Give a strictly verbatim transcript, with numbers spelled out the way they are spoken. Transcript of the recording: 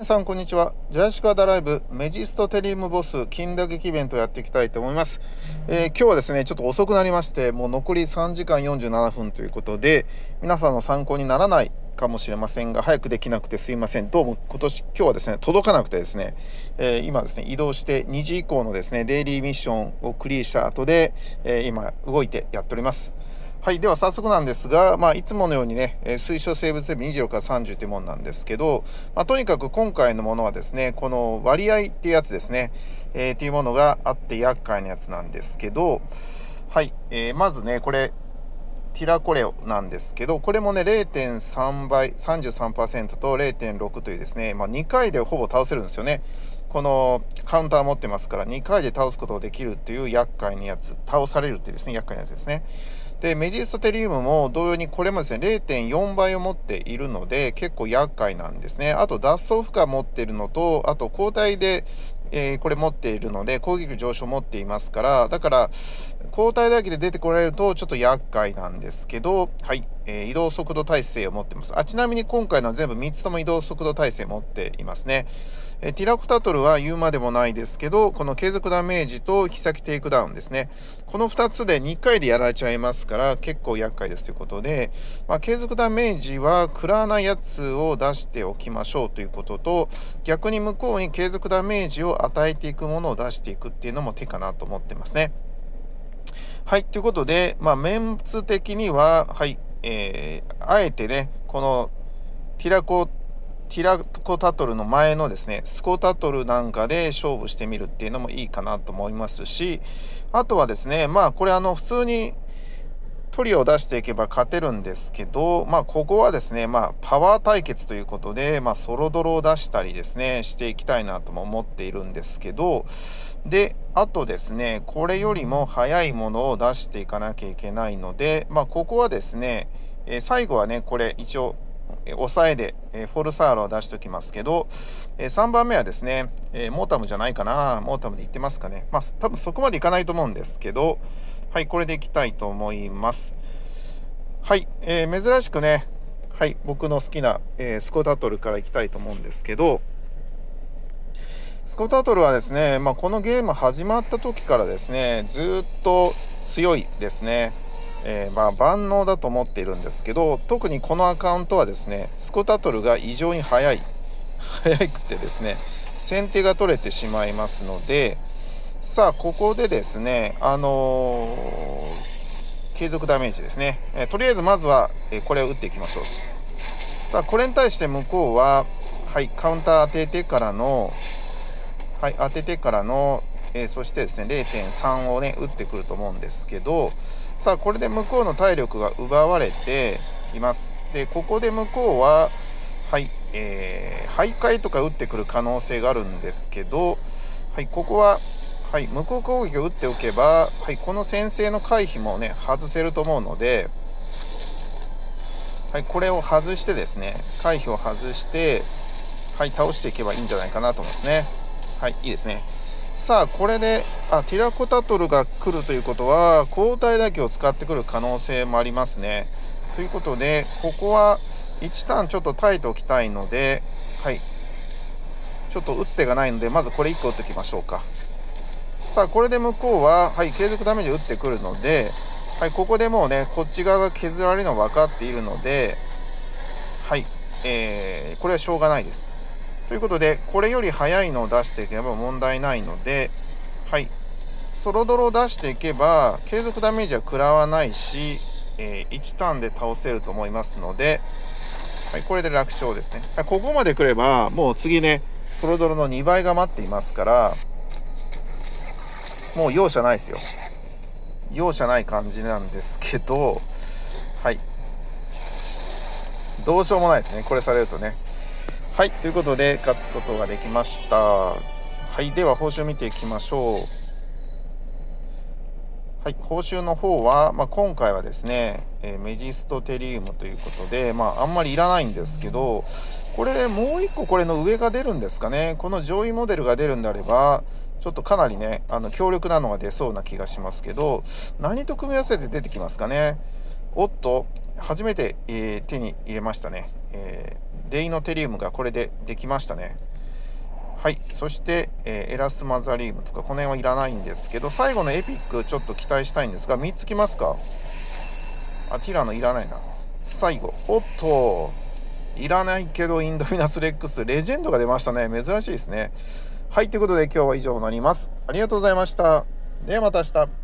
皆さんこんにちは。ジュラシックアダライブメジストテリウムボス金打撃イベントをやっていきたいと思います。えー今日はですねちょっと遅くなりまして、もう残りさんじかんよんじゅうななふんということで、皆さんの参考にならないかもしれませんが、早くできなくてすいません。どうも今年今日はですね届かなくてですね、えー今ですね移動してにじ以降のですねデイリーミッションをクリアした後で、えー今動いてやっております。はい、では早速なんですが、まあ、いつものようにね、えー推奨生物レベルにじゅうろくからさんじゅうというものなんですけど、まあ、とにかく今回のものはですね、この割合っていうやつですね、えーっていうものがあって厄介なやつなんですけど、はい、えーまずね、これ、ティラコレオなんですけど、これもね、れいてんさんばい、さんじゅうさんパーセント と れいてんろくというですね、まあ、にかいでほぼ倒せるんですよね。このカウンター持ってますから、にかいで倒すことができるっていう厄介なやつ、倒されるっていうですね、厄介なやつですね。で、メジストテリウムも同様にこれもですね、れいてんよんばいを持っているので、結構厄介なんですね。あと、脱走負荷持っているのと、あと、交代で、えーこれ持っているので、攻撃力上昇持っていますから、だから、交代だけで出てこられるとちょっと厄介なんですけど、はい、えー移動速度耐性を持ってます。あ、ちなみに今回のは全部みっつとも移動速度耐性持っていますね。えーティラコタトルは言うまでもないですけど、この継続ダメージと引き先テイクダウンですね。このふたつでにかいでやられちゃいますから、結構厄介ですということで、まあ、継続ダメージは食らわないやつを出しておきましょうということと、逆に向こうに継続ダメージを与えていくものを出していくっていうのも手かなと思ってますね。はい、ということで、まあ、メンツ的には、はい、えーあえてね、このティラコ、ティラコタトルの前のですね、スコタトルなんかで勝負してみるっていうのもいいかなと思いますし、あとはですね、まあ、これあの、普通にトリオを出していけば勝てるんですけど、まあ、ここはですね、まあ、パワー対決ということで、まあ、ソロドロを出したりですね、していきたいなとも思っているんですけど、で、あとですね、これよりも速いものを出していかなきゃいけないので、まあ、ここはですね、えー最後はね、これ一応、えー抑えで、えーフォルサーラを出しておきますけど、えーさんばんめはですね、えーモータムじゃないかな、モータムで言ってますかね。まあ、多分そこまでいかないと思うんですけど、はい、これでいきたいと思います。はい、えー珍しくね、はい、僕の好きな、えースコタトルからいきたいと思うんですけど、スコタトルはですね、まあ、このゲーム始まった時からですね、ずーっと強いですね。えーまあ、万能だと思っているんですけど、特にこのアカウントはですね、スコタトルが異常に速い。速くてですね、先手が取れてしまいますので、さあ、ここでですね、あのー継続ダメージですね。えーとりあえずまずは、えーこれを打っていきましょう。さあ、これに対して向こうは、はい、カウンター当ててからの、はい、当ててからの、えーそしてですね、れいてんさんをね、打ってくると思うんですけど、さあ、これで向こうの体力が奪われています。で、ここで向こうは、はい、えー、徘徊とか打ってくる可能性があるんですけど、はい、ここは、はい、向こう攻撃を打っておけば、はい、この先制の回避もね、外せると思うので、はい、これを外してですね、回避を外して、はい、倒していけばいいんじゃないかなと思いますね。はい、いいですね。さあ、これで、あ、ティラコタトルが来るということは、交代だけを使ってくる可能性もありますね。ということで、ここはいちターンちょっと耐えておきたいので、はい、ちょっと打つ手がないので、まずこれいっこ打っておきましょうか。さあ、これで向こうは、はい、継続ダメージを打ってくるので、はい、ここでもうね、こっち側が削られるの分かっているので、はい、えー、これはしょうがないです。ということで、これより速いのを出していけば問題ないので、はい、ソロドロを出していけば、継続ダメージは食らわないし、えーいちターンで倒せると思いますので、はい、これで楽勝ですね。ここまで来れば、もう次ね、ソロドロのにばいが待っていますから、もう容赦ないですよ。容赦ない感じなんですけど、はい。どうしようもないですね。これされるとね。はい。ということで、勝つことができました。はい。では、報酬見ていきましょう。はい。報酬の方は、まあ、今回はですね、えーメジストテリウムということで、まあ、あんまりいらないんですけど、これ、もう一個これの上が出るんですかね。この上位モデルが出るんであれば、ちょっとかなりね、あの強力なのが出そうな気がしますけど、何と組み合わせて出てきますかね。おっと、初めて、えー手に入れましたね。えーデイノテリウムがこれでできましたね。 はい、そして、えーエラスマザリウムとかこの辺はいらないんですけど、最後のエピックちょっと期待したいんですが、みっつきますか？あ、ティラノいらないな。最後、おっと、いらないけどインドミナスレックス、レジェンドが出ましたね。珍しいですね。はい、ということで今日は以上になります。ありがとうございました。ではまた明日。